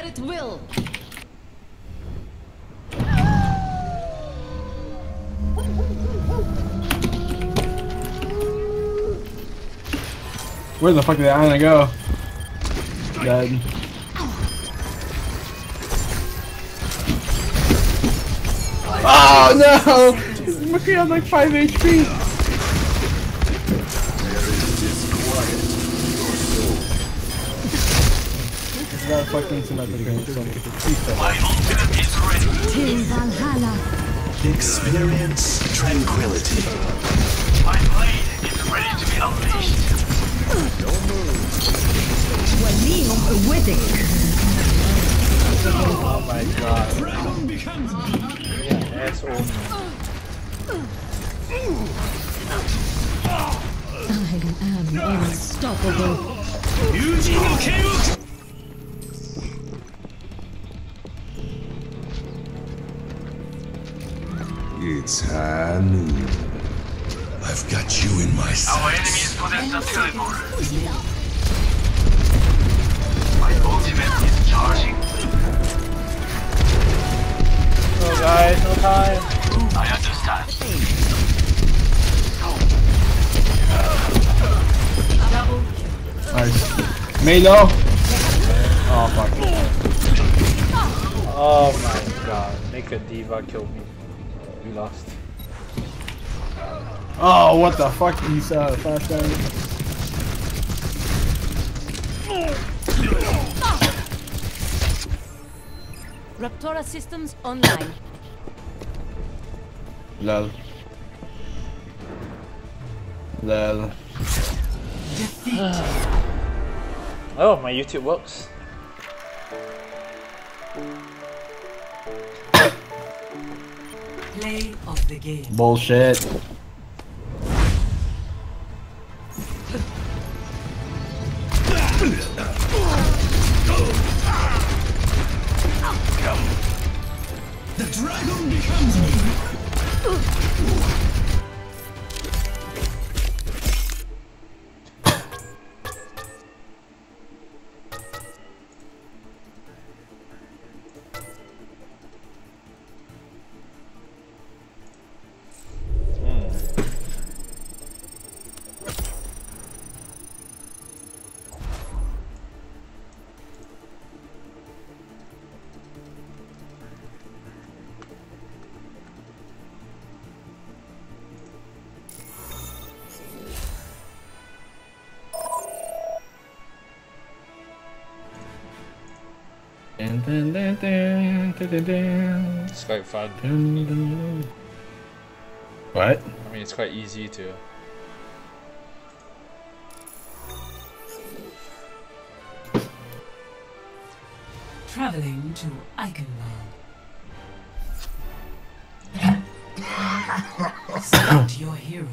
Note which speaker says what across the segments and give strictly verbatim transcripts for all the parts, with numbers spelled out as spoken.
Speaker 1: at will.
Speaker 2: Where the fuck did Anna go? Dead. Oh no! Maki had like five H P. It's not fucking symmetric.
Speaker 3: My ultimate is ready.
Speaker 1: Till Valhalla.
Speaker 4: Experience tranquility.
Speaker 3: My blade is ready to be unleashed.
Speaker 1: Walihum awaiting.
Speaker 5: Oh my god. Yeah, asshole.
Speaker 1: I am unstoppable.
Speaker 3: Yuji no Keiuku.
Speaker 4: It's high noon. I've got you in my sights.
Speaker 3: Our enemy is possessed of teleport. My ultimate is charging.
Speaker 5: No guys, no time.
Speaker 3: I understand.
Speaker 2: Nice. Melo! Oh fuck.
Speaker 5: Oh my god. Naked Diva killed me. We lost.
Speaker 2: Oh, what the fuck? He's uh, fast down.
Speaker 1: Raptora systems online.
Speaker 2: Lol. Lol.
Speaker 5: Oh, my YouTube works.
Speaker 6: Play of the game.
Speaker 2: Bullshit.
Speaker 3: The dragon becomes me.
Speaker 2: Dun, dun, dun, dun, dun, dun, dun.
Speaker 5: It's quite fun.
Speaker 2: Dun, dun, dun. What?
Speaker 5: I mean, it's quite easy to.
Speaker 6: Traveling to Eichenwald. Select your hero.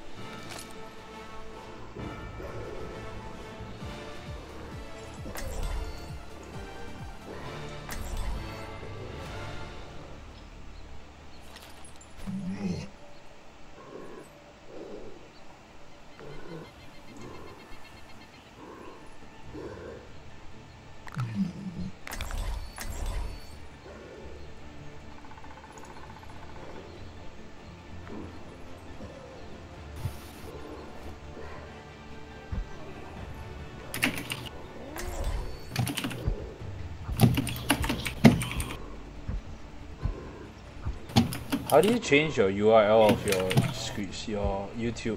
Speaker 5: How do you change your U R L of your screen, your YouTube?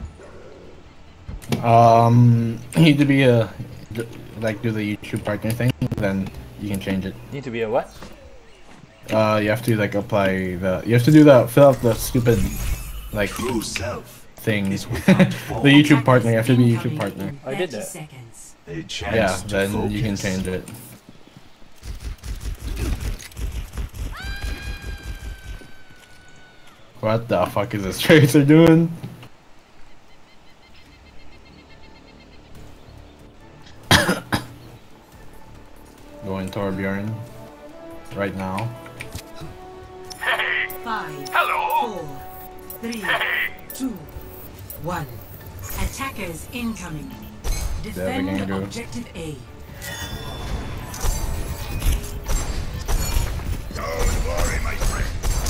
Speaker 2: Um, you need to be a like do the YouTube partner thing, then you can change it.
Speaker 5: Need to be a what?
Speaker 2: Uh, you have to like apply the. You have to do the fill out the stupid like things. The YouTube partner. You have to be a YouTube partner.
Speaker 5: I did that.
Speaker 6: Seconds.
Speaker 2: Yeah, then you can change it. What the fuck is this Tracer doing? Going Torbjorn right now.
Speaker 6: Five,
Speaker 3: Hello.
Speaker 6: four, three, two, one. Attackers incoming.
Speaker 2: There we
Speaker 6: Defend
Speaker 2: can go.
Speaker 6: objective A.
Speaker 3: Don't worry, my friend.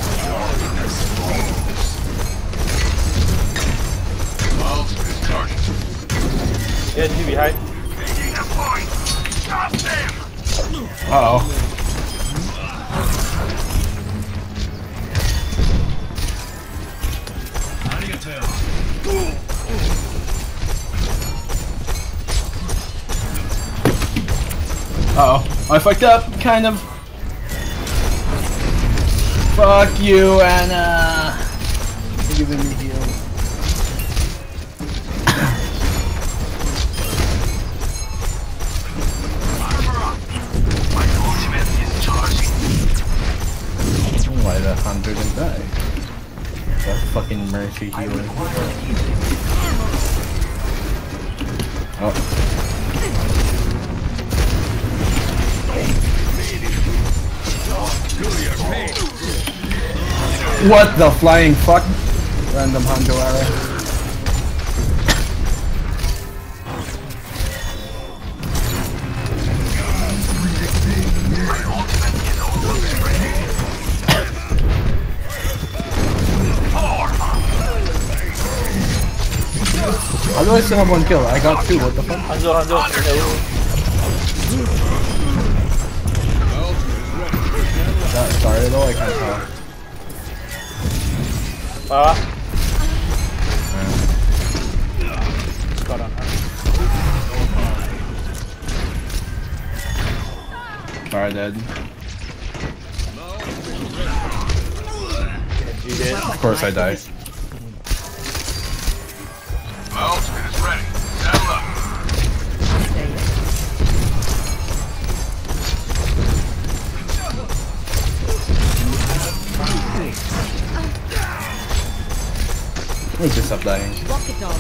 Speaker 3: Ultimate charging.
Speaker 5: Yeah, G behind.
Speaker 3: Taking a point. Stop them.
Speaker 2: Uh oh. Uh oh. I fucked up, kind of. Fuck you, Anna. You're giving me heal.
Speaker 3: My ultimate is charging.
Speaker 2: Why the hunter didn't die? That fucking mercy healer. Oh. What the flying fuck? Random Hanzo arrow. How do I still have one kill? I got two, what the fuck?
Speaker 5: Hanzo, Hanzo.
Speaker 2: That sorry though, I can't tell.
Speaker 5: Ah. Got on her.
Speaker 2: Sorry, dead.
Speaker 5: G dead.
Speaker 2: Of course I die.
Speaker 3: My ultimate is ready. Saddle up.
Speaker 2: Let me just stop dying.
Speaker 1: Rocket dog.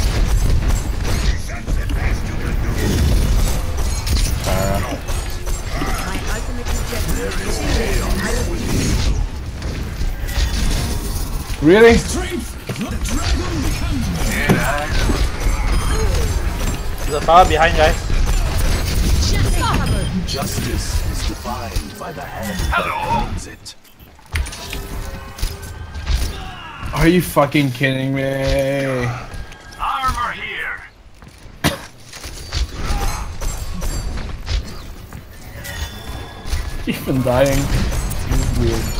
Speaker 2: Tara.
Speaker 1: My ultimate objective is
Speaker 2: Really?
Speaker 5: There's a power behind, guys.
Speaker 4: Justice is defined by the hand that owns it.
Speaker 2: Are you fucking kidding me?
Speaker 3: Armor here.
Speaker 2: Even dying. It's weird.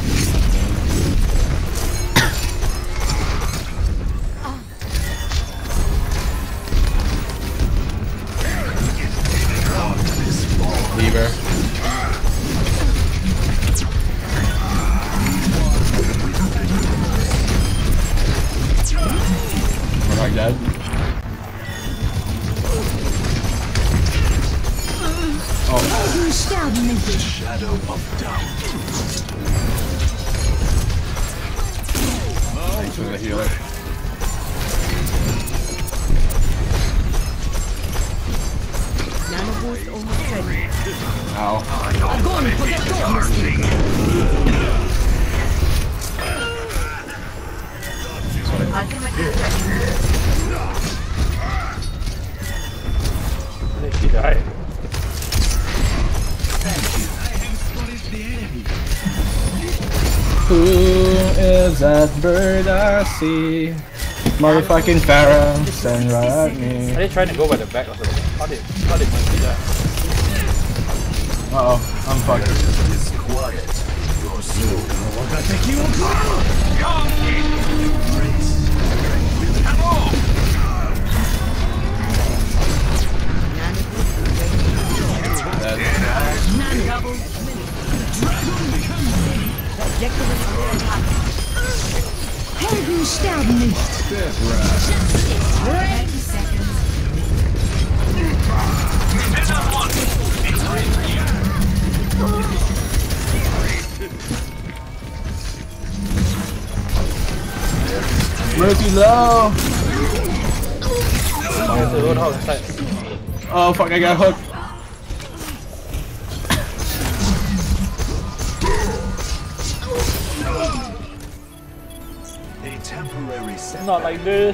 Speaker 2: Lever. Am I dead? Oh.
Speaker 4: Shadow of doubt.
Speaker 2: Thanks for the healer.
Speaker 1: Nanoboost almost ready.
Speaker 2: Ow.
Speaker 1: Огонь по готовности.
Speaker 5: I think she died.
Speaker 2: Who is that bird I see? Motherfucking Pharaoh, stand right at me.
Speaker 5: Are they trying to go by the back or something? How did how did Monkey die?
Speaker 2: Uh oh, I'm fucked.
Speaker 4: Disquiet your soul.
Speaker 1: Helden sterben nicht.
Speaker 2: Mercy low!
Speaker 5: There's a roadhouse inside.
Speaker 2: Oh fuck, I got hooked.
Speaker 4: A temporary setback.
Speaker 5: Not like this.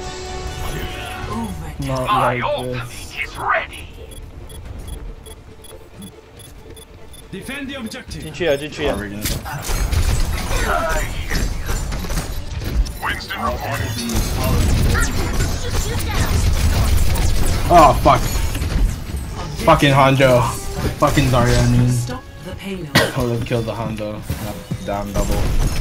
Speaker 2: Not
Speaker 3: My
Speaker 2: like
Speaker 3: ultimate
Speaker 2: this.
Speaker 3: is ready. Defend the objective.
Speaker 5: 进去了，进去了。
Speaker 3: Winston reported.
Speaker 2: Oh fuck. Fucking Hanjo. Fucking Zarya, I mean.
Speaker 6: Stop the payload.
Speaker 2: I would have killed the Hanzo. Down double.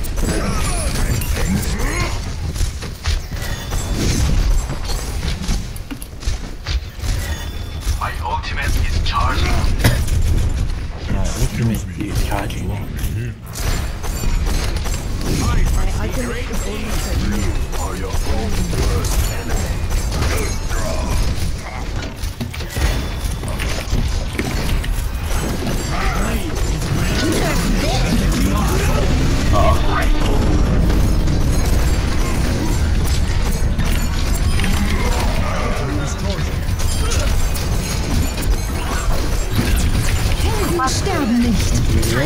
Speaker 3: My ultimate is charging.
Speaker 2: My ultimate is charging.
Speaker 4: Are your own worst enemy.
Speaker 1: Helden sterben nicht.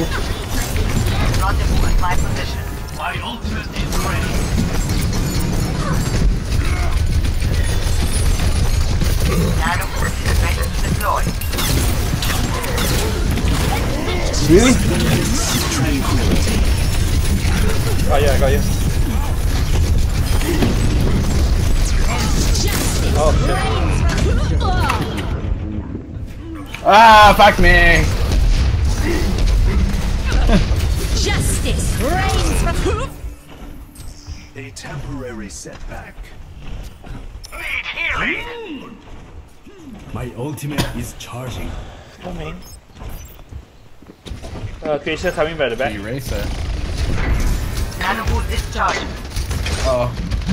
Speaker 3: My ultimate is ready.
Speaker 2: Really?
Speaker 5: Oh yeah, I got you. Oh shit.
Speaker 2: Ah, fuck me!
Speaker 1: Justice reigns from
Speaker 4: A temporary setback.
Speaker 3: Need healing.
Speaker 4: My ultimate is charging.
Speaker 5: Coming. Uh, Keisha coming by the back.
Speaker 2: Erase it.
Speaker 6: Animal discharge.
Speaker 2: Oh.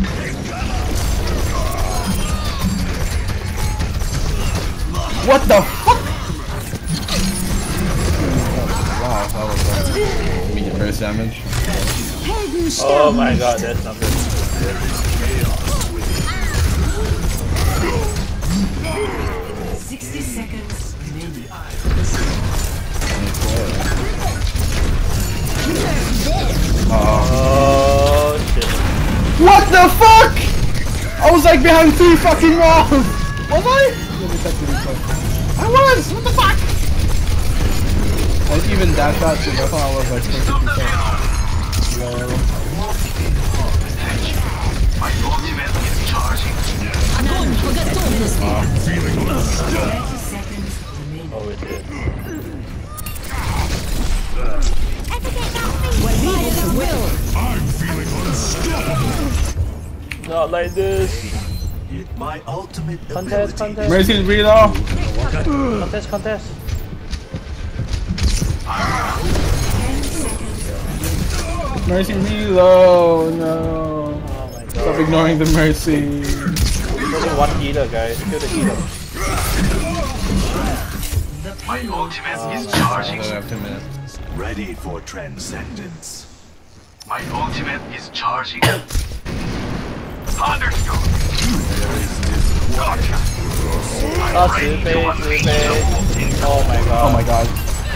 Speaker 2: What the fuck? Wow, that was uh, medium burst damage.
Speaker 1: Helden
Speaker 5: Oh
Speaker 1: sterben
Speaker 5: my
Speaker 1: nicht.
Speaker 5: god, that's not good.
Speaker 6: Sixty seconds remaining.
Speaker 5: Oh shit.
Speaker 2: What the fuck? I was like behind three fucking walls. Was I? I was. What the fuck? I didn't even dash out to. I thought I was like fifty percent. Lol.
Speaker 3: My ultimate is charging.
Speaker 1: Огонь по готовности.
Speaker 6: Thirty seconds remaining.
Speaker 5: Oh it did.
Speaker 1: By the will.
Speaker 5: Not like this.
Speaker 4: My ultimate
Speaker 5: Contest, contest,
Speaker 2: Mercy reload.
Speaker 5: contest, contest.
Speaker 2: Mercy reload. No.
Speaker 5: Oh my
Speaker 2: Stop
Speaker 5: god.
Speaker 2: ignoring the mercy.
Speaker 5: There's only one healer, guys. Kill the healer.
Speaker 3: My ultimate is
Speaker 2: I
Speaker 3: charging.
Speaker 2: have two minutes.
Speaker 4: ready for transcendence.
Speaker 3: My ultimate is charging. Understood. Gotcha.
Speaker 5: 啊，十飞，十飞。Oh my god.
Speaker 2: Oh my god.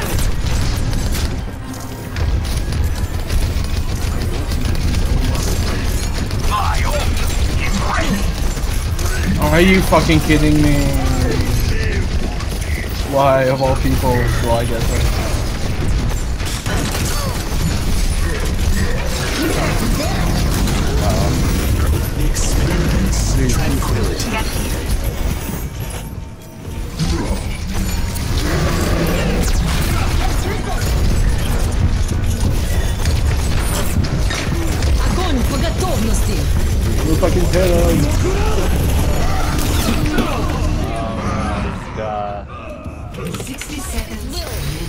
Speaker 3: My ultimate is ready.
Speaker 2: Are you fucking kidding me? Why, of all people, will I get her?
Speaker 4: Experience tranquility.
Speaker 1: Огонь по готовности.
Speaker 2: You fucking hit him.
Speaker 5: God.
Speaker 6: Sixty seconds.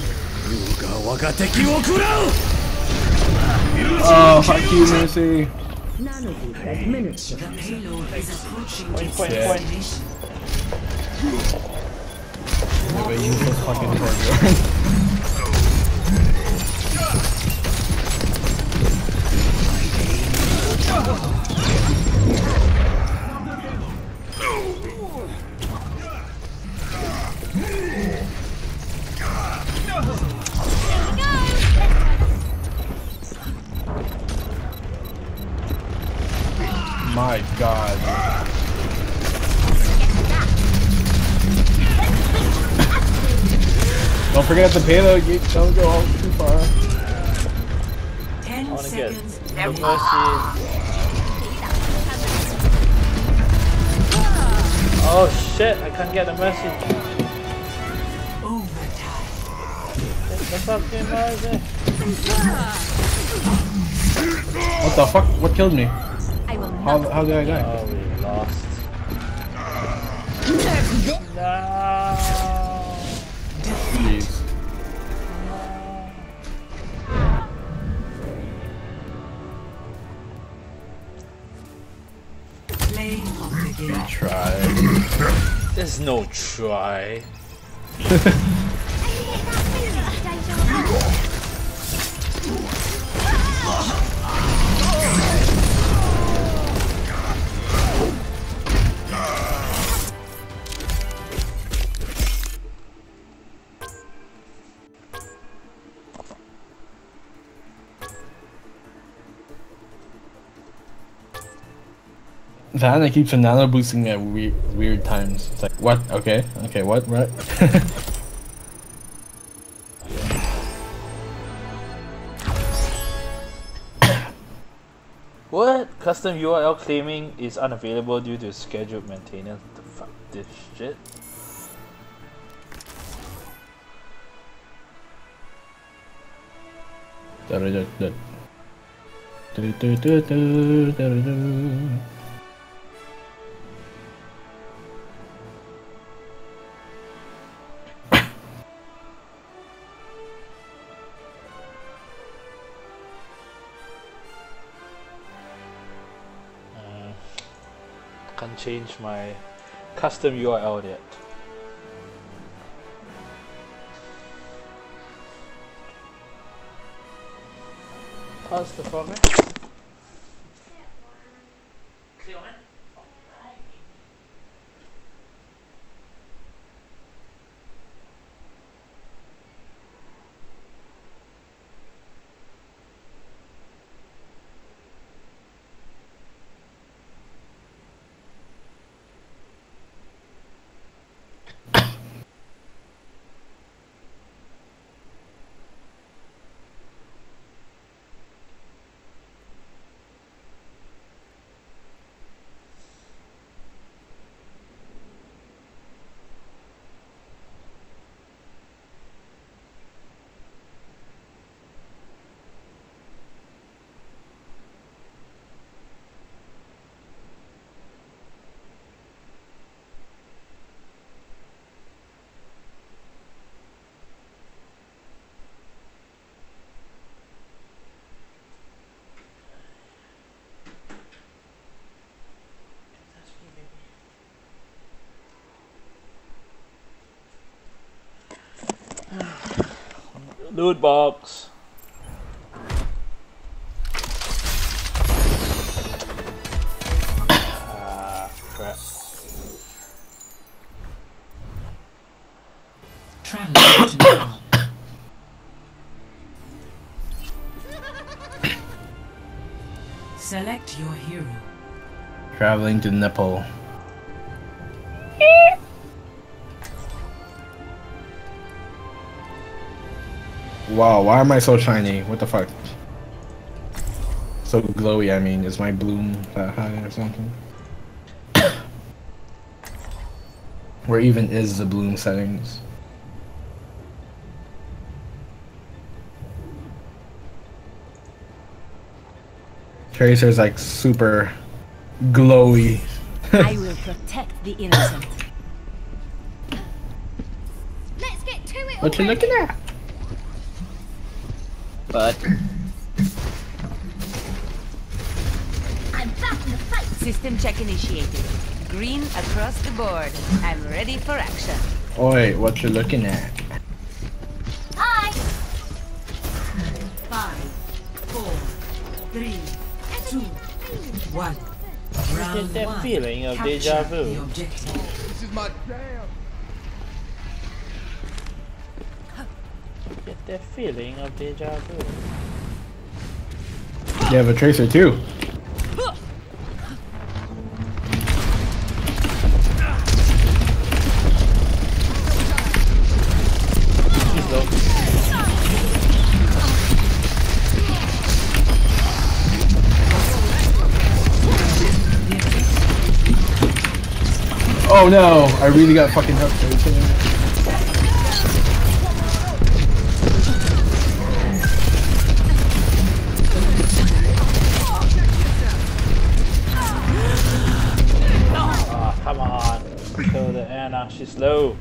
Speaker 2: Oh, fuck you, Mercy.
Speaker 6: The payload is approaching
Speaker 5: Point, point,
Speaker 2: Yeah.
Speaker 5: point.
Speaker 6: destination.
Speaker 2: Anyway, you just fucking hurt. My god. Don't forget the payload. You don't go all too far.
Speaker 6: Ten
Speaker 5: I wanna get
Speaker 6: seconds.
Speaker 5: the mercy. Oh shit, I can't get the mercy.
Speaker 6: Overtime.
Speaker 5: Get the fucking mercy.
Speaker 2: What the fuck? What killed me?
Speaker 1: I will
Speaker 2: How,
Speaker 1: not.
Speaker 2: how did I die?
Speaker 5: Oh, we lost.
Speaker 1: Nerf this.
Speaker 5: No.
Speaker 2: Jeez.
Speaker 6: Play of the game.
Speaker 2: Try.
Speaker 5: There's no try.
Speaker 2: Vanna keeps nano boosting me at weird, weird times. It's like, what? Okay, okay, what? What?
Speaker 5: What? Custom U R L claiming is unavailable due to scheduled maintenance. What the fuck this shit?
Speaker 2: Da-da-da-da. Do-do-do-do, da-da-do.
Speaker 5: Can't change my custom U R L yet. Pause the format. Loot box. Ah, crap.
Speaker 6: Transit now. Select your hero.
Speaker 2: Traveling to Nepal. Wow, why am I so shiny? What the fuck? So glowy, I mean. Is my bloom that high or something? Where even is the bloom settings? Tracer's like super glowy.
Speaker 1: I will protect the innocent.
Speaker 7: Let's get to it.
Speaker 2: What you
Speaker 7: already.
Speaker 2: looking at?
Speaker 8: But
Speaker 7: I'm back in the fight.
Speaker 1: System check initiated. Green across the board. I'm ready for action.
Speaker 2: Oi, what you looking at?
Speaker 7: Hi.
Speaker 6: Five, four, three, two, one. Round
Speaker 5: Get that
Speaker 6: one.
Speaker 5: feeling of
Speaker 6: Capture
Speaker 5: deja vu.
Speaker 6: the objective.
Speaker 5: Get that feeling of deja vu.
Speaker 2: You have a tracer too.
Speaker 5: He's low.
Speaker 2: Oh no! I really got fucking hooked. Are you kidding me?
Speaker 5: Ah, come on. Kill the Anna, she's low.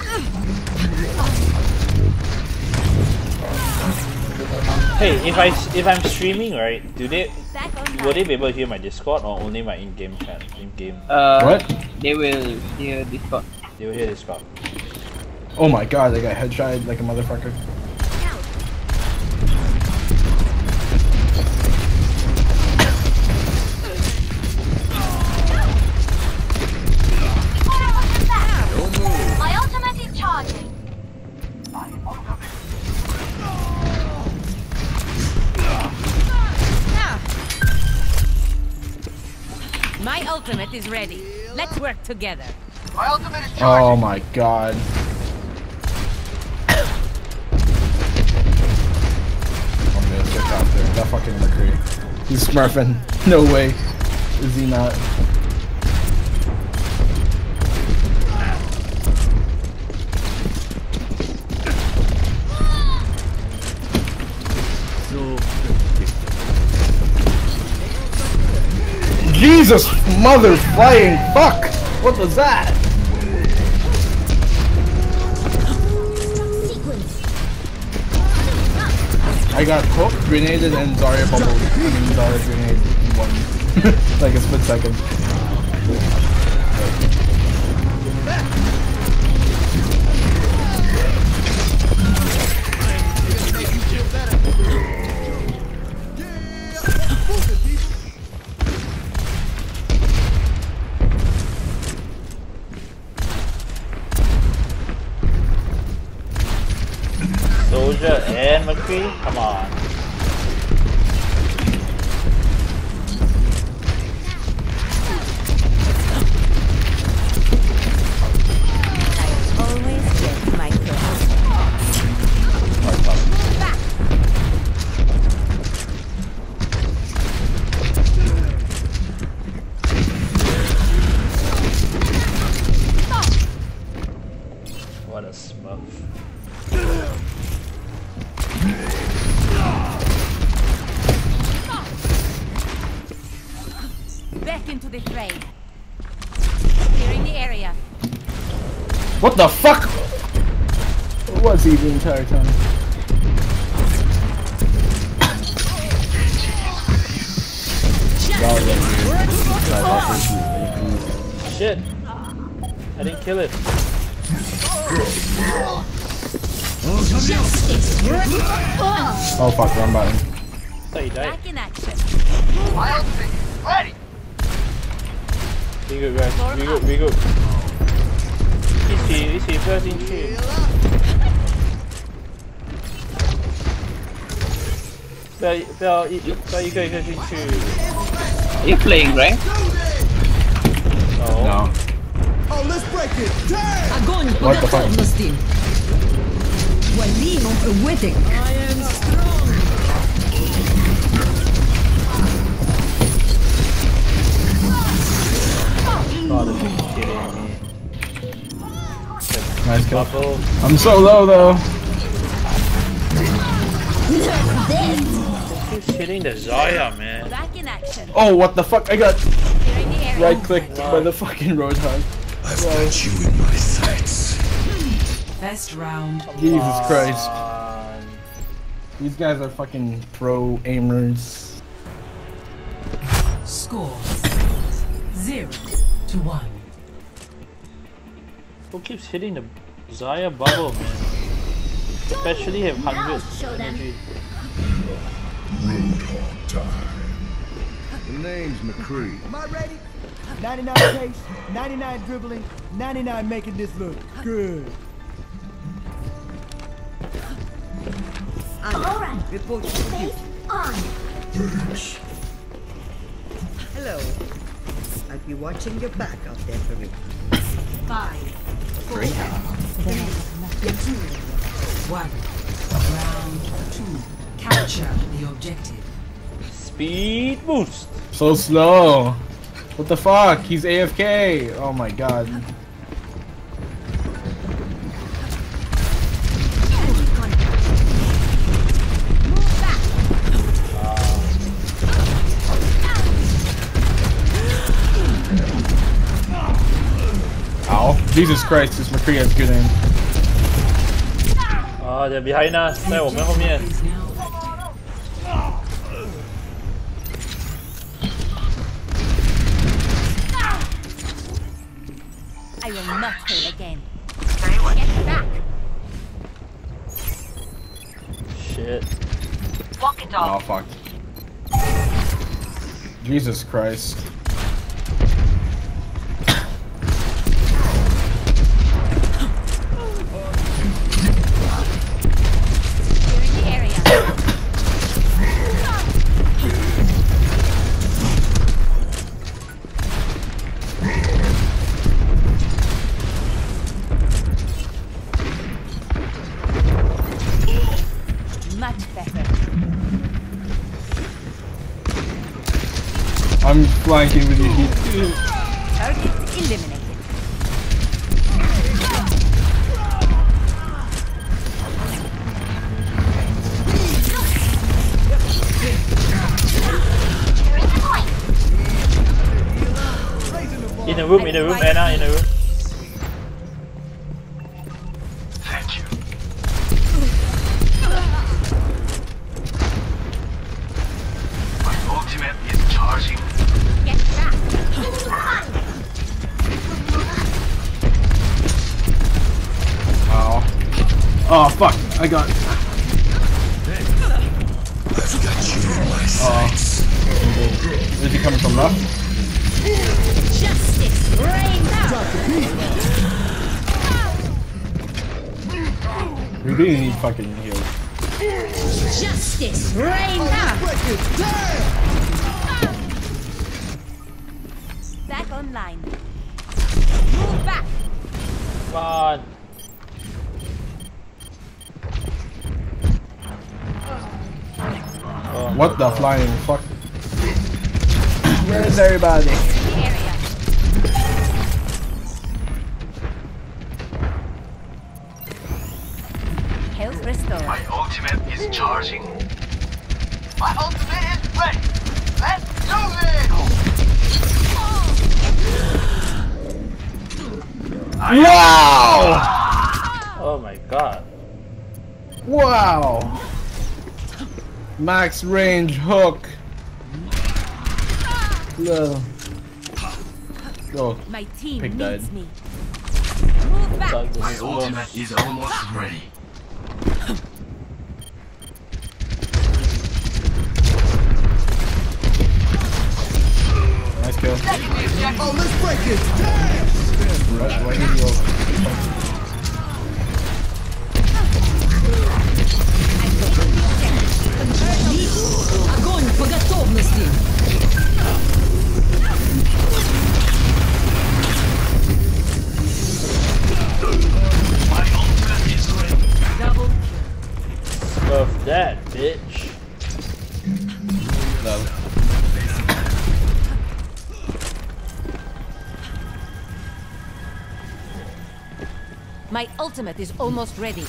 Speaker 5: Hey, if I if I'm streaming, right? Do they will they be able to hear my Discord or only my in-game chat? In-game.
Speaker 8: Uh,
Speaker 2: What?
Speaker 8: They will hear Discord.
Speaker 5: They will hear Discord.
Speaker 2: Oh my god, I got headshot like a motherfucker.
Speaker 7: My ultimate is charging.
Speaker 1: My ultimate is ready. Let's work together.
Speaker 3: My ultimate is charging.
Speaker 2: Oh my god. I'm gonna stick out there. That fucking McCree. He's smurfing. No way. Is he not? Jesus mother flying fuck! What was that? I got hooked, grenaded, and Zarya bubbled. I mean Zarya grenade in one. Like a split second.
Speaker 5: Soldier and McCree? Come on.
Speaker 1: Always get my kills.
Speaker 5: What a smurf.
Speaker 1: Back into the fray. Clearing the area.
Speaker 2: What the fuck? Where was he the entire time?
Speaker 5: Shit! I didn't kill it.
Speaker 2: Oh fuck, wrong button.
Speaker 5: I thought he died.
Speaker 1: Back in action.
Speaker 3: My ultimate is ready.
Speaker 5: We good guys, we good, we good. Easy, easy, first in three. Bell, Bell, Bell, 一个一个进去。
Speaker 8: Are you playing rank?
Speaker 5: No.
Speaker 2: No.
Speaker 9: Огонь по
Speaker 2: What the fuck?
Speaker 9: готовности! Вали wedding! I am strong!
Speaker 5: Gotta be kidding me.
Speaker 2: Nice kill.
Speaker 5: Bubble.
Speaker 2: I'm so low though.
Speaker 5: Keeps hitting the Zarya, man.
Speaker 1: Back in action.
Speaker 2: Oh, what the fuck? I got
Speaker 1: Clearing the area.
Speaker 2: right clicked by the fucking Roadhog.
Speaker 4: I've got you in my sights.
Speaker 6: First round.
Speaker 2: Jesus Christ.
Speaker 5: Uh,
Speaker 2: These guys are fucking pro aimers.
Speaker 6: Score zero to one.
Speaker 5: who keeps hitting the Zarya bubble, man? Especially have one hundred energy.
Speaker 4: Roadhog time.
Speaker 10: The name's McCree.
Speaker 11: Am I ready? ninety-nine pace, ninety-nine dribbling, ninety-nine making this look good.
Speaker 7: All right.
Speaker 9: Report to
Speaker 7: Face
Speaker 9: duty.
Speaker 7: on.
Speaker 4: Birds.
Speaker 9: Hello. I'll be watching your back out there for me.
Speaker 6: Five, four, three, two, one. Round two. Capture the objective.
Speaker 5: Speed boost.
Speaker 2: So slow. What the fuck? He's A F K. Oh my god. Jesus Christ, this McCree has good aim.
Speaker 5: Ah, they're behind us. 在我们后面。
Speaker 1: I will not fail again.
Speaker 7: Get back.
Speaker 5: Shit.
Speaker 7: Walk it off.
Speaker 2: Oh fuck. Jesus Christ. I'm flanking with you.
Speaker 1: Target eliminated.
Speaker 5: In a room, in a room, Anna, in a room.
Speaker 3: Thank you. My ultimate is charging.
Speaker 7: Get back.
Speaker 2: Oh. Oh fuck! I got.
Speaker 4: I've got you in my sights.
Speaker 2: Where's he coming from? Left?
Speaker 1: Justice reign now.
Speaker 2: We really need fucking heals.
Speaker 1: Justice reign now. Back online. Move back.
Speaker 5: Come on. Oh,
Speaker 2: What the flying fuck? Where's everybody?
Speaker 1: Area. Health restored.
Speaker 3: My ultimate is charging. My ultimate is ready. Let's do this.
Speaker 2: Wow!
Speaker 5: oh my god.
Speaker 2: Wow! Max range hook. No. Oh,
Speaker 1: My team
Speaker 2: Pig
Speaker 1: needs
Speaker 2: died.
Speaker 1: me. Move back.
Speaker 5: Fuck, this
Speaker 3: My
Speaker 5: is over.
Speaker 3: ultimate is almost ready.
Speaker 2: Nice kill.
Speaker 11: Oh, let's break it.
Speaker 2: Rush, why did you over?
Speaker 6: Огонь по готовности!
Speaker 3: My ultimate is ready.
Speaker 6: Double
Speaker 5: Stuff that, bitch.
Speaker 2: No.
Speaker 1: My ultimate is almost ready.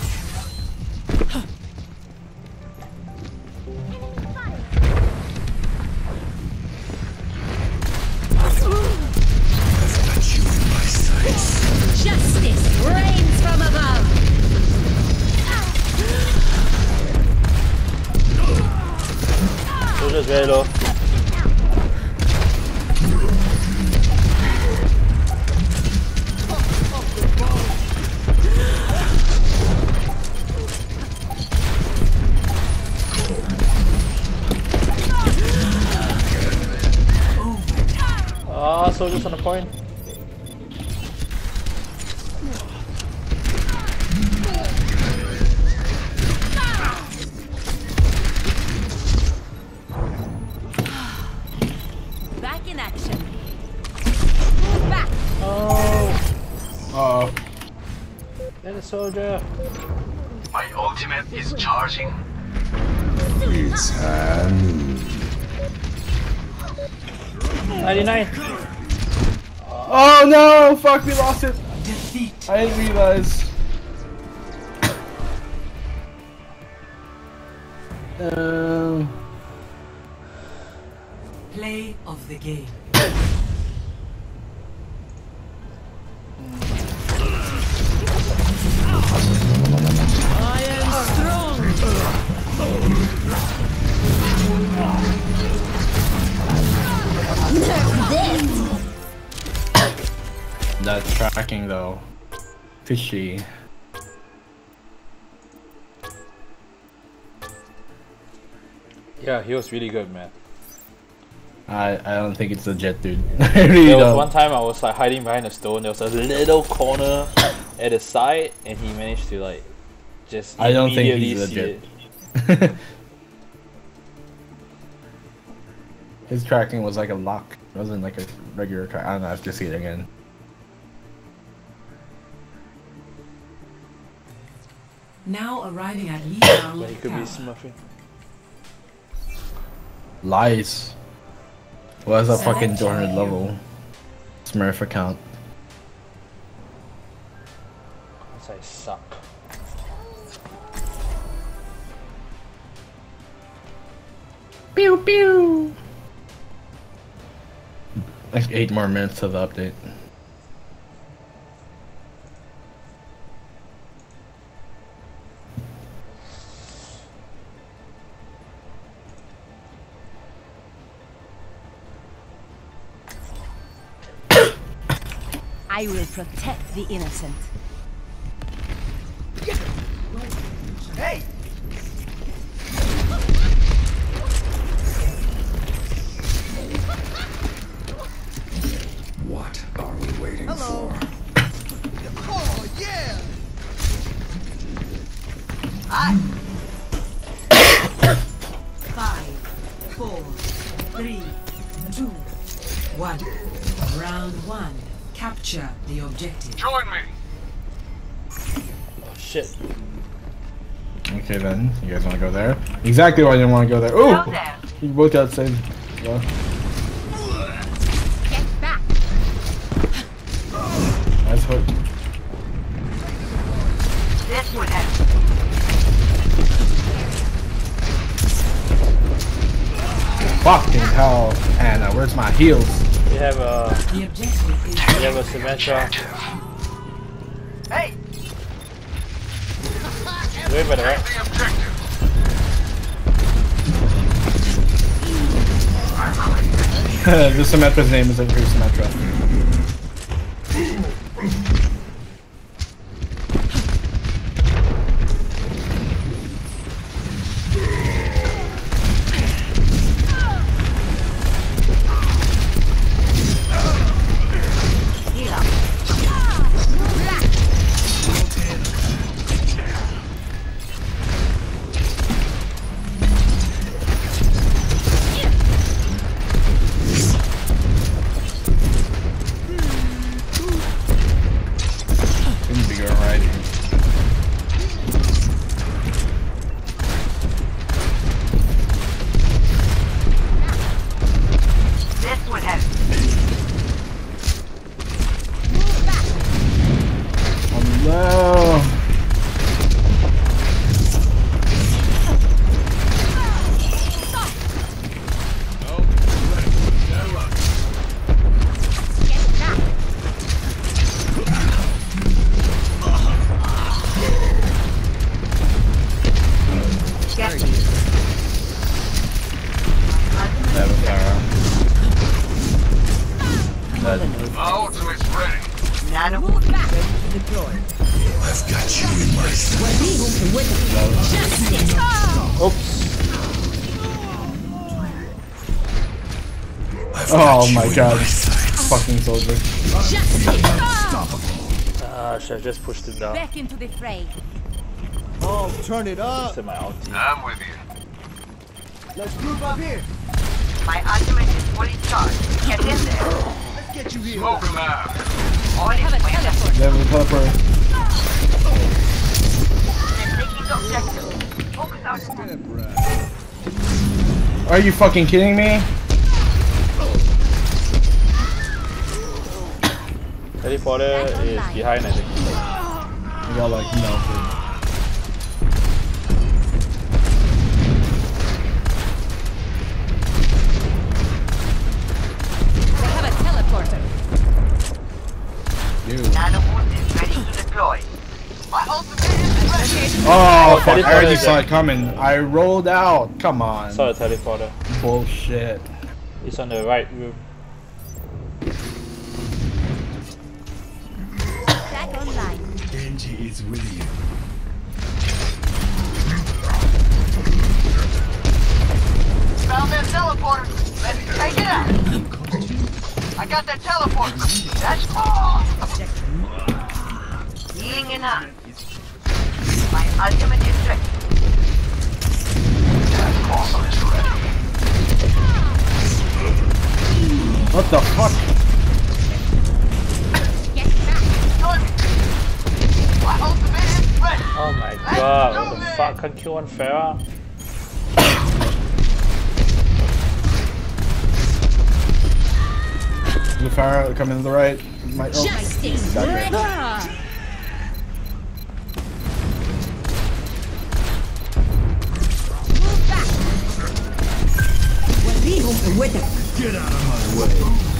Speaker 4: I've got you in my sights.
Speaker 1: Justice reigns from above.
Speaker 5: Soldier's very low. Ah, soldier's on the point.
Speaker 1: Back in action. Move back.
Speaker 5: Oh,
Speaker 2: Uh-oh.
Speaker 5: get a soldier.
Speaker 3: My ultimate is charging.
Speaker 4: It's high noon.
Speaker 5: ninety-nine.
Speaker 2: Oh no! Fuck, we lost it! I didn't realize. Um.
Speaker 6: play of the game.
Speaker 2: that tracking though. Fishy.
Speaker 5: Yeah, he was really good, man.
Speaker 2: I I don't think it's legit, dude. I really
Speaker 5: There was
Speaker 2: don't.
Speaker 5: one time I was like hiding behind a stone. There was a little corner at the side, and he managed to like just
Speaker 2: I don't think
Speaker 5: immediately
Speaker 2: he's
Speaker 5: see
Speaker 2: legit.
Speaker 5: it.
Speaker 2: His tracking was like a lock. It wasn't like a regular track. I don't know. I have to see it again.
Speaker 6: Now arriving at Liang
Speaker 5: But he could be
Speaker 6: Tower.
Speaker 5: smurfing.
Speaker 2: Lies. Well, that's a fucking
Speaker 6: Select
Speaker 2: two hundred
Speaker 6: your
Speaker 2: level Smurf account.
Speaker 5: Cause I suck.
Speaker 2: Pew pew. Like eight more minutes to the update.
Speaker 1: I will protect the innocent.
Speaker 11: Hey!
Speaker 4: What are we waiting
Speaker 11: Hello.
Speaker 4: for?
Speaker 11: Oh, yeah!
Speaker 6: Five, four, three, two, one. Round one. Capture the objective.
Speaker 3: Join me.
Speaker 5: Oh shit.
Speaker 2: Okay then, you guys want to go there? Exactly why I didn't want to go there.
Speaker 7: Go
Speaker 2: Oh,
Speaker 7: there.
Speaker 2: you both got the same. Yeah.
Speaker 7: Get back.
Speaker 2: That's what.
Speaker 7: This would have.
Speaker 2: Fucking hell, Anna, where's my heels?
Speaker 5: We have a
Speaker 6: The objective is
Speaker 5: we have a Symmetra.
Speaker 3: Hey,
Speaker 5: Wait by the right.
Speaker 3: the objective.
Speaker 2: The Symmetra's name is Increase Symmetra.
Speaker 3: My ultimate's ready.
Speaker 7: Nano move back.
Speaker 9: Deploy.
Speaker 4: I've got you in my sights.
Speaker 5: Oops.
Speaker 4: I've
Speaker 2: Oh
Speaker 4: got
Speaker 2: my
Speaker 4: you in
Speaker 2: god.
Speaker 4: my sights.
Speaker 2: Fucking soldier.
Speaker 5: Ah, should have just pushed it down.
Speaker 1: Back into the fray.
Speaker 11: Oh, turn it up.
Speaker 5: Just my ulti.
Speaker 3: I'm with you.
Speaker 11: Let's group up here.
Speaker 7: My ultimate is fully charged. Get in there.
Speaker 11: Let's get you here.
Speaker 3: Smoke 'em out.
Speaker 7: All
Speaker 1: I have a
Speaker 7: is well.
Speaker 1: teleport.
Speaker 2: They have a teleport.
Speaker 7: They're taking the objective. Focus on.
Speaker 2: Are you fucking kidding me?
Speaker 5: Teleporter is behind, I think.
Speaker 2: I got like melted.
Speaker 1: They have a teleporter.
Speaker 2: Dude.
Speaker 7: Nano boost is ready to deploy. My ultimate is ready.
Speaker 2: Oh, fuck, I already
Speaker 5: teleporter
Speaker 2: saw
Speaker 5: is
Speaker 2: it coming. I rolled out. Come on.
Speaker 5: Saw a teleporter.
Speaker 2: Bullshit.
Speaker 5: It's on the right room.
Speaker 4: Bounty is with you.
Speaker 7: Found that teleporter. Let's take it out. I got that teleporter. That's all. Healing enough. My ultimate is ready.
Speaker 3: That portal is ready.
Speaker 2: What the fuck?
Speaker 7: My ultimate is ready.
Speaker 5: Oh my god, what the fuck? Can't kill one Pharah?
Speaker 2: The Pharah coming to the right. My, oh.
Speaker 1: Justice.
Speaker 2: Got it.
Speaker 4: Get out of my way.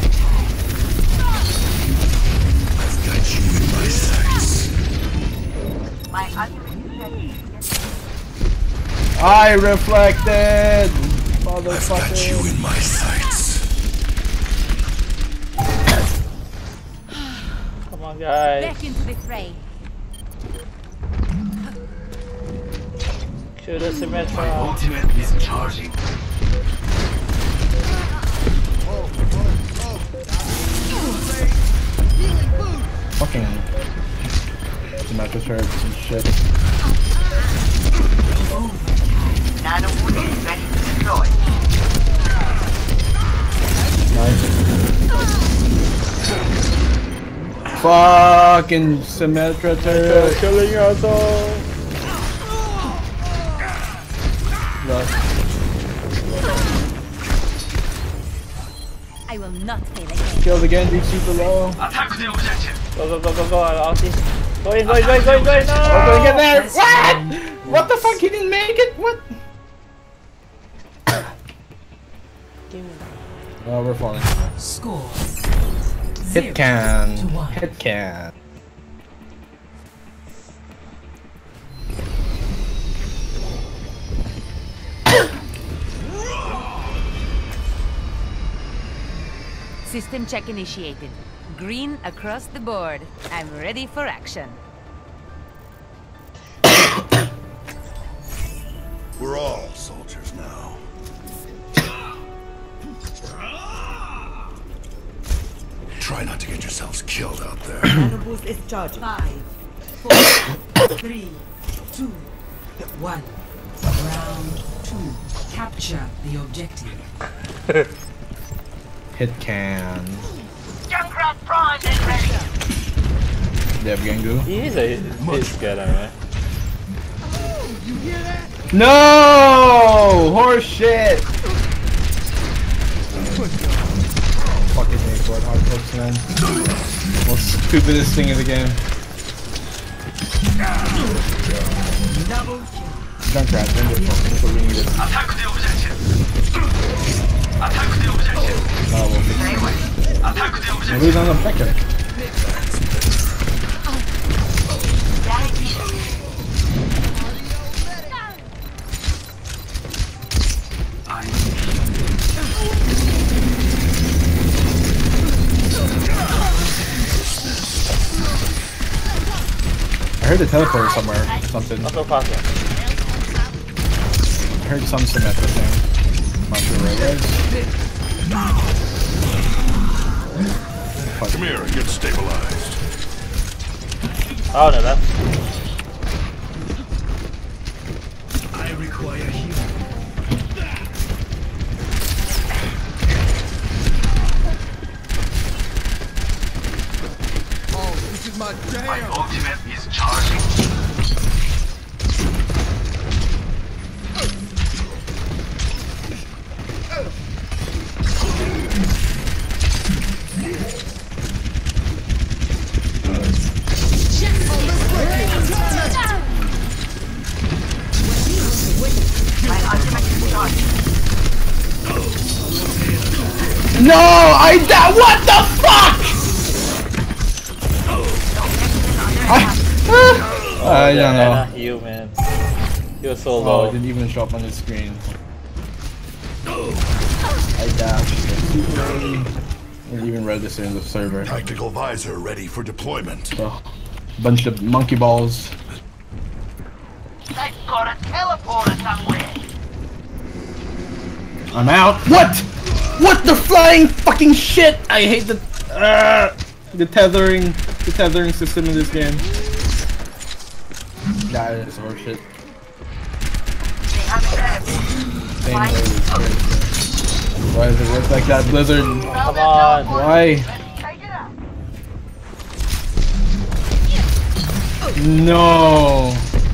Speaker 4: I've got you in my sights.
Speaker 7: My ultimate is ready.
Speaker 2: I reflected!
Speaker 4: I've got you in my sights.
Speaker 5: Come on, guys.
Speaker 1: Back into the fray.
Speaker 5: Kill the
Speaker 3: My
Speaker 5: Symmetra.
Speaker 3: ultimate is charging.
Speaker 2: Fucking Symmetra turrets and shit.
Speaker 7: Nano wood is ready to deploy.
Speaker 2: Nice. Fucking Symmetra turret.
Speaker 5: Killing us all.
Speaker 2: Look.
Speaker 1: I will not fail again.
Speaker 2: Kill the Genji super low.
Speaker 3: Attack the objective.
Speaker 5: Go, go, go, go, go. I'll ulti. Go in, go in, go in, go in, go in. No!
Speaker 2: I'm gonna get there. What? What the fuck? He didn't make it? What? Oh, we're falling.
Speaker 6: Score.
Speaker 2: Hit can.
Speaker 6: to one.
Speaker 2: Hit can.
Speaker 1: System check initiated. Green across the board. I'm ready for action.
Speaker 4: We're all soldiers now. Try not to get yourselves killed out there.
Speaker 9: Nano boost is charging.
Speaker 6: Five, four, three, two, one. Round two. Capture the objective.
Speaker 2: Hit can.
Speaker 7: Junkrat Prime is ready.
Speaker 2: Dev Gengu.
Speaker 5: He is a bit scared, man.
Speaker 2: No! Horse shit! Fucking hate board hard hooks, man. Most stupidest thing in the game. Junkrat, wonderful. That's what we needed.
Speaker 3: Attack the objective. Attack the objective.
Speaker 2: Oh, well,
Speaker 3: Attack the objective.
Speaker 2: who's on the second? I heard the teleporter somewhere. Something.
Speaker 5: Not so fast, yeah.
Speaker 2: I heard some Symmetra thing. Not sure where it was.
Speaker 4: Come here and get stabilized.
Speaker 5: Oh no, that's.
Speaker 4: I require healing.
Speaker 11: Oh, this is my jam.
Speaker 3: My ultimate is charging.
Speaker 2: No! I da- What the fuck?! I, I don't know.
Speaker 5: You, man. You're so
Speaker 2: Oh,
Speaker 5: low.
Speaker 2: it didn't even show up on the screen. I dashed. Didn't even register in the server.
Speaker 4: Tactical visor ready for deployment.
Speaker 2: So, Bunch of monkey balls.
Speaker 7: They've got a teleporter somewhere.
Speaker 2: I'm out. What? What the flying fucking shit? I hate the uh, the tethering the tethering system in this game. That is horseshit. Same way with Blizzard. Why does it work like that, Blizzard?
Speaker 5: Come on.
Speaker 2: Why? No.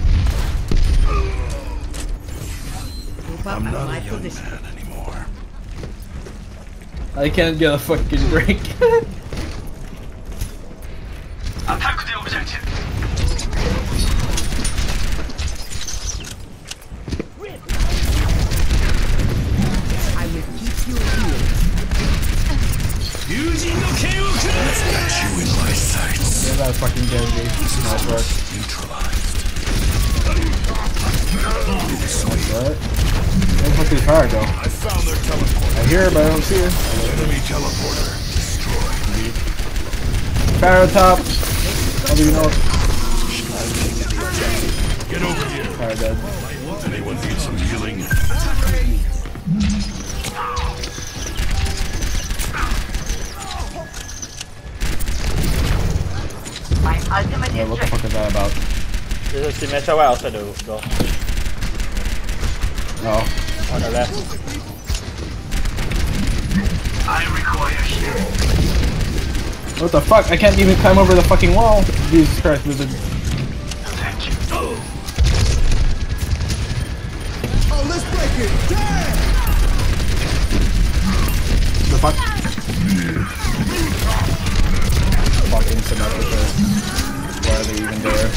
Speaker 4: I'm not a young man anymore.
Speaker 2: I can't get a fucking break.
Speaker 3: Attack the objective.
Speaker 6: I will keep you here.
Speaker 4: I've got you in my sights.
Speaker 2: Yeah, that fucking dead dude. Nice work.
Speaker 4: Neutralized.
Speaker 2: Nice work. Where the fuck is Fire go?
Speaker 4: I found their teleporter.
Speaker 2: I hear her, but I don't see her.
Speaker 4: Enemy teleporter destroyed.
Speaker 2: Fire top. How do you know?
Speaker 4: Get over here.
Speaker 2: Fire dead.
Speaker 4: Anyone need some healing?
Speaker 7: My ultimate
Speaker 2: Yeah, what the fuck is that about?
Speaker 5: There's a Symmetra right outside the door.
Speaker 2: Oh.
Speaker 5: On the left.
Speaker 3: I require shield.
Speaker 2: What the fuck? I can't even climb over the fucking wall. Jesus Christ, Wizard.
Speaker 3: Thank you.
Speaker 11: Oh, let's break it. Damn!
Speaker 2: The fuck? Fucking Symmetra. Why are they even there?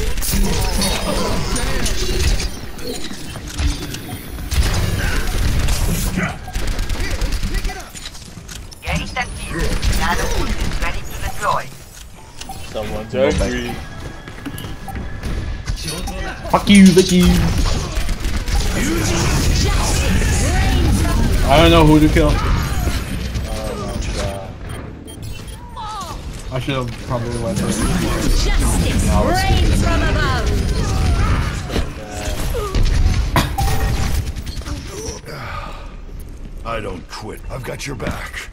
Speaker 7: Getting that deal. Nano is ready to deploy.
Speaker 5: Someone's angry.
Speaker 2: Fuck you, Vicky. I don't know who to kill. I should have probably went first.
Speaker 1: Justice rains from above.
Speaker 4: I don't quit. I've got your back.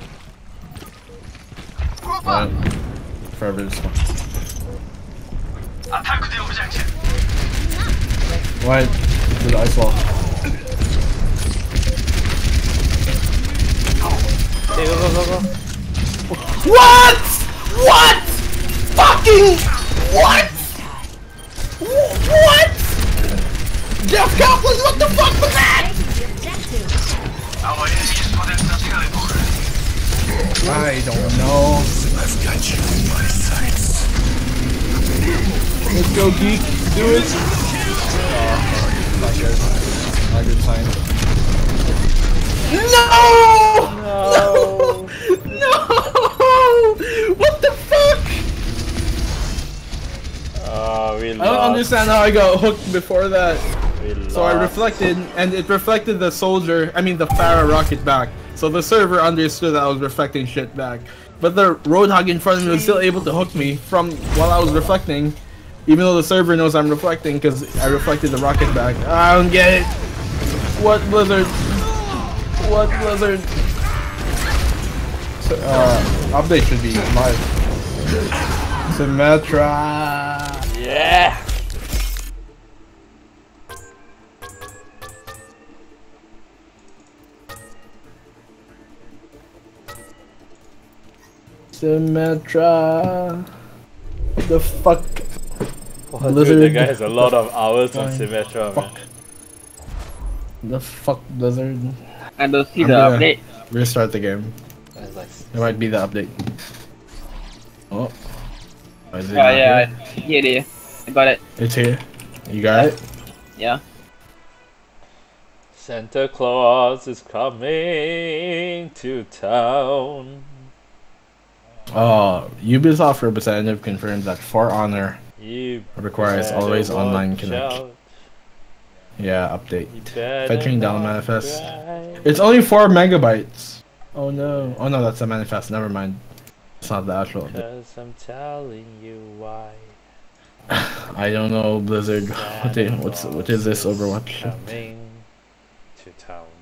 Speaker 2: Right. Forever this one.
Speaker 3: Attack the objective.
Speaker 2: What? To the ice wall.
Speaker 5: Hey, go, go, go, go.
Speaker 2: What? What? Fucking what? What? Death Goblins, what the fuck was that?
Speaker 3: Our enemies possess the teleporter.
Speaker 2: I don't know.
Speaker 4: I've got you in my sights.
Speaker 2: Let's go, geek. Do it. Oh, not good. Not good sign. No! No! No! What the fuck?
Speaker 5: Oh, we
Speaker 2: I don't understand how I got hooked before that.
Speaker 5: We
Speaker 2: So I
Speaker 5: lost.
Speaker 2: reflected, and it reflected the soldier, I mean the Farah rocket back. So the server understood that I was reflecting shit back. But the Roadhog in front of me was still able to hook me from while I was reflecting, even though the server knows I'm reflecting because I reflected the rocket back. I don't get it. What Blizzard? What Blizzard? So, uh, update should be live. Symmetra.
Speaker 5: Yeah.
Speaker 2: Symmetra. The fuck?
Speaker 5: Oh,
Speaker 2: Blizzard.
Speaker 5: dude, the guy has a lot of hours on
Speaker 2: Fine.
Speaker 5: Symmetra, man.
Speaker 2: Fuck. The fuck, Blizzard.
Speaker 8: I don't see
Speaker 2: I'm
Speaker 8: the
Speaker 2: gonna
Speaker 8: update.
Speaker 2: Restart the game.
Speaker 5: It's like,
Speaker 2: It might be the update. Oh. Oh, is it
Speaker 8: Yeah,
Speaker 2: not
Speaker 8: yeah,
Speaker 2: here?
Speaker 8: here it is. I got it.
Speaker 2: It's here. You got it?
Speaker 8: Yeah.
Speaker 5: Santa Claus is coming to town.
Speaker 2: Oh, Ubisoft representative confirmed that For Honor
Speaker 5: You
Speaker 2: requires
Speaker 5: better
Speaker 2: always online
Speaker 5: watch
Speaker 2: connect.
Speaker 5: out.
Speaker 2: Yeah, update.
Speaker 5: You better
Speaker 2: Fetching down
Speaker 5: not
Speaker 2: manifest.
Speaker 5: cry.
Speaker 2: It's only four megabytes. Oh no. Oh no, that's a manifest. Never mind. It's not that long.
Speaker 5: Cause I'm telling you why.
Speaker 2: I don't know, Blizzard. What, is, what's what is this Overwatch?
Speaker 5: Coming to town.